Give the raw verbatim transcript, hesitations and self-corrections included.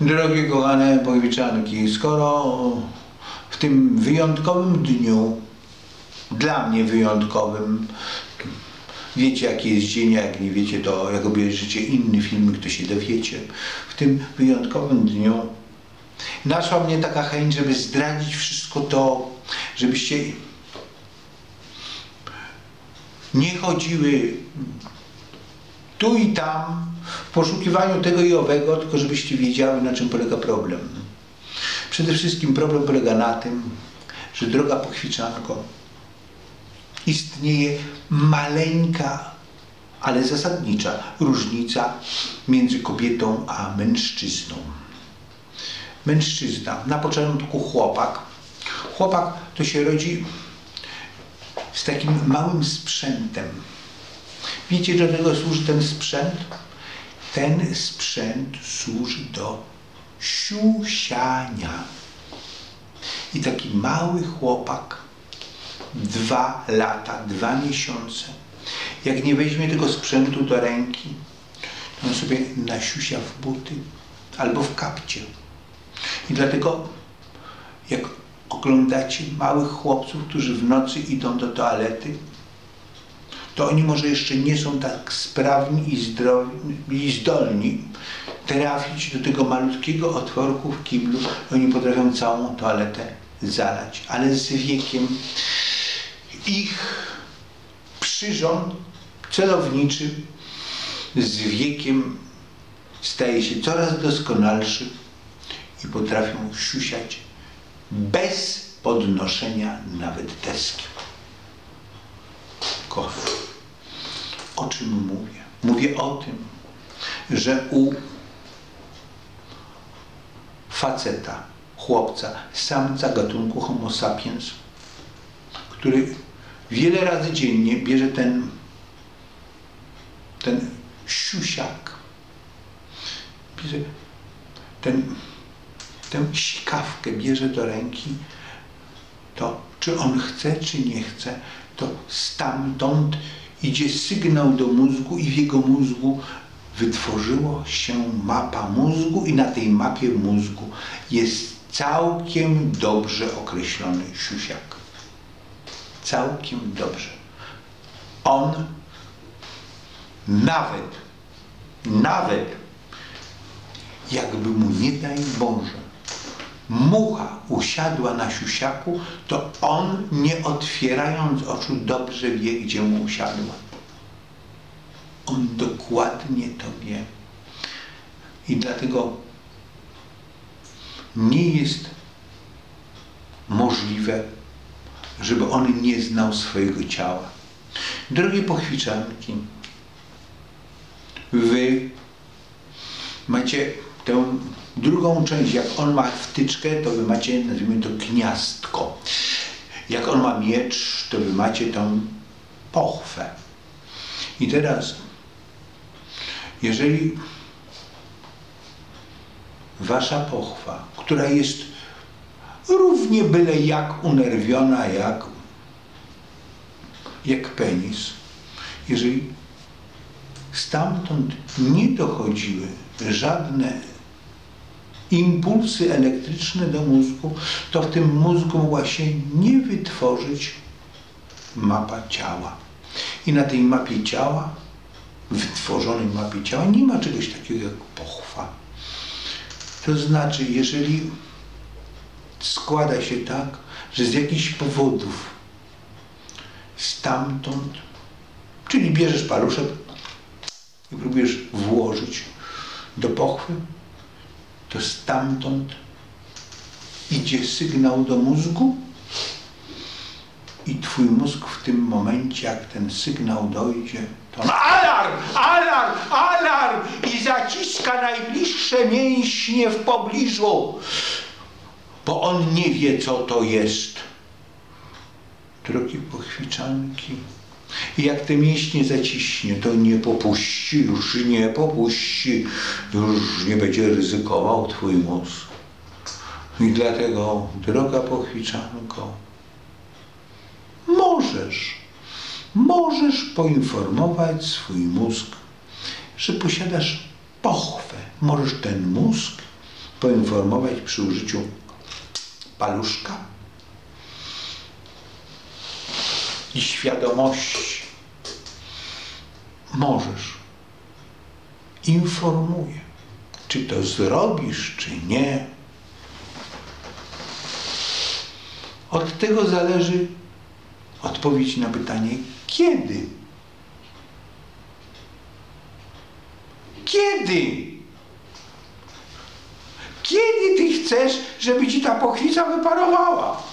Drogie kochane pochwiczanki, skoro w tym wyjątkowym dniu, dla mnie wyjątkowym, wiecie jaki jest dzień, a jak nie wiecie, to jak obejrzycie inny filmik, to się dowiecie. W tym wyjątkowym dniu naszła mnie taka chęć, żeby zdradzić wszystko to, żebyście nie chodziły tu i tam w poszukiwaniu tego i owego, tylko żebyście wiedziały, na czym polega problem. Przede wszystkim problem polega na tym, że, droga pochwiczanko, istnieje maleńka, ale zasadnicza różnica między kobietą a mężczyzną. Mężczyzna, na początku chłopak. Chłopak to się rodzi z takim małym sprzętem. Wiecie, do czego służy ten sprzęt? Ten sprzęt służy do siusiania. I taki mały chłopak, dwa lata, dwa miesiące, jak nie weźmie tego sprzętu do ręki, to on sobie nasiusia w buty albo w kapcie. I dlatego, jak oglądacie małych chłopców, którzy w nocy idą do toalety, to oni może jeszcze nie są tak sprawni i, zdrowi, i zdolni trafić do tego malutkiego otworku w kiblu. Oni potrafią całą toaletę zalać, ale z wiekiem ich przyrząd celowniczy z wiekiem staje się coraz doskonalszy i potrafią siusiać bez podnoszenia nawet deski. Kochani, o czym mówię? Mówię o tym, że u faceta, chłopca, samca gatunku Homo sapiens, który wiele razy dziennie bierze ten, ten siusiak, bierze ten, tę sikawkę bierze do ręki, to czy on chce, czy nie chce, to stamtąd idzie sygnał do mózgu i w jego mózgu wytworzyła się mapa mózgu i na tej mapie mózgu jest całkiem dobrze określony siusiak. Całkiem dobrze. On nawet, nawet jakby mu nie daj Boże mucha usiadła na siusiaku, to on, nie otwierając oczu, dobrze wie, gdzie mu usiadła. On dokładnie to wie. I dlatego nie jest możliwe, żeby on nie znał swojego ciała. Drogie pochwiczanki, wy macie tę drugą część. Jak on ma wtyczkę, to wy macie, nazwijmy to, gniazdko. Jak on ma miecz, to wy macie tą pochwę. I teraz, jeżeli wasza pochwa, która jest równie byle jak unerwiona, jak, jak penis, jeżeli stamtąd nie dochodziły żadne impulsy elektryczne do mózgu, to w tym mózgu mogła się nie wytworzyć mapa ciała. I na tej mapie ciała, wytworzonej mapie ciała, nie ma czegoś takiego jak pochwa. To znaczy, jeżeli składa się tak, że z jakichś powodów stamtąd, czyli bierzesz paluszek i próbujesz włożyć do pochwy, to stamtąd idzie sygnał do mózgu i twój mózg w tym momencie, jak ten sygnał dojdzie, to on alarm, alarm, alarm i zaciska najbliższe mięśnie w pobliżu, bo on nie wie, co to jest. Drogie pochwiczanki, i jak te mięśnie zaciśnie, to nie popuści, już nie popuści, już nie będzie ryzykował twój mózg. I dlatego, droga pochwiczanko, możesz, możesz poinformować swój mózg, że posiadasz pochwę. Możesz ten mózg poinformować przy użyciu paluszka i świadomości. Możesz. Informuję. Czy to zrobisz, czy nie. Od tego zależy odpowiedź na pytanie, kiedy? Kiedy? Kiedy ty chcesz, żeby ci ta pochwica wyparowała?